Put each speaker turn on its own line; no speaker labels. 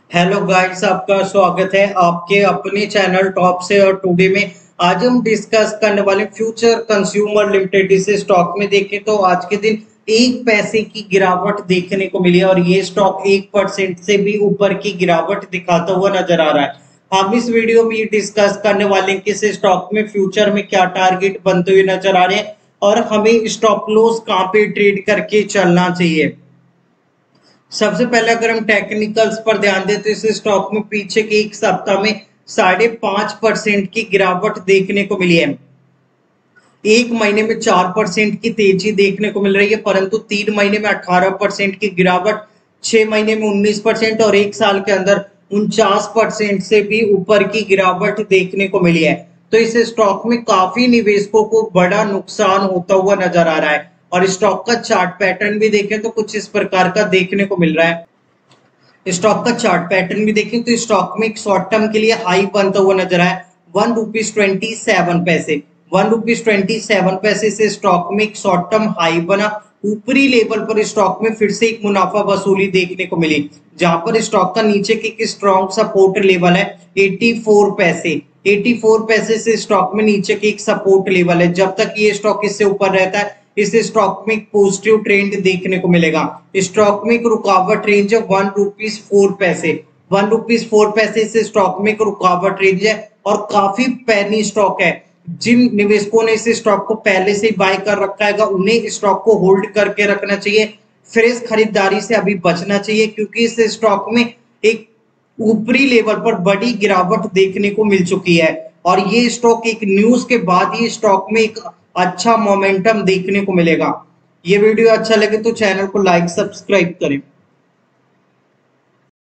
Hello guys, आपका स्वागत है आपके अपने चैनल टॉप से। और टुडे में आज हम डिस्कस करने वाले फ्यूचर कंज्यूमर लिमिटेड। इस स्टॉक में देखें तो आज के दिन 1 पैसे की गिरावट देखने को मिली है और ये स्टॉक 1% से भी ऊपर की गिरावट दिखाता हुआ नजर आ रहा है। हम इस वीडियो में ये डिस्कस करने वाले हैं कि इस स्टॉक में फ्यूचर में क्या टारगेट बनते हुए नजर आ रहे हैं और हमें स्टॉप लॉस कहाँ पे ट्रेड करके चलना चाहिए। सबसे पहले अगर हम टेक्निकल्स पर ध्यान दें तो इस स्टॉक में पीछे के एक सप्ताह में 5.5% की गिरावट देखने को मिली है। एक महीने में 4% की तेजी देखने को मिल रही है, परंतु 3 महीने में 18% की गिरावट, 6 महीने में 19% और एक साल के अंदर 49% से भी ऊपर की गिरावट देखने को मिली है। तो इस स्टॉक में काफी निवेशकों को बड़ा नुकसान होता हुआ नजर आ रहा है। और स्टॉक का चार्ट पैटर्न भी देखें तो कुछ इस प्रकार का देखने को मिल रहा है। स्टॉक का चार्ट पैटर्न भी देखें तो स्टॉक में एक शॉर्ट टर्म के लिए हाई बनता हुआ नजर आया ₹1.27। ₹1.27 से स्टॉक में एक शॉर्ट टर्म हाई बना। ऊपरी लेवल पर स्टॉक में फिर से एक मुनाफा वसूली देखने को मिली, जहां पर स्टॉक का नीचे की एक स्ट्रॉन्ग सपोर्ट लेवल है 84 पैसे। 84 पैसे से स्टॉक में नीचे की एक सपोर्ट लेवल है। जब तक ये स्टॉक इससे ऊपर रहता है इस स्टॉक में एक पॉजिटिव ट्रेंड देखने को मिलेगा। स्टॉक में एक रुकावट रेंज है ₹1.04। ₹1.04 से स्टॉक में एक रुकावट रेंज है और काफी पैनी स्टॉक है। जिन निवेशकों ने इस स्टॉक को पहले से ही बाय कर रखा है उन्हें स्टॉक को होल्ड करके रखना चाहिए। फ्रेश खरीदारी से अभी बचना चाहिए, क्योंकि इस स्टॉक में एक ऊपरी लेवल पर बड़ी गिरावट देखने को मिल चुकी है और ये स्टॉक एक न्यूज के बाद ये स्टॉक में एक अच्छा मोमेंटम देखने को मिलेगा। ये वीडियो अच्छा लगे तो चैनल को लाइक सब्सक्राइब करें।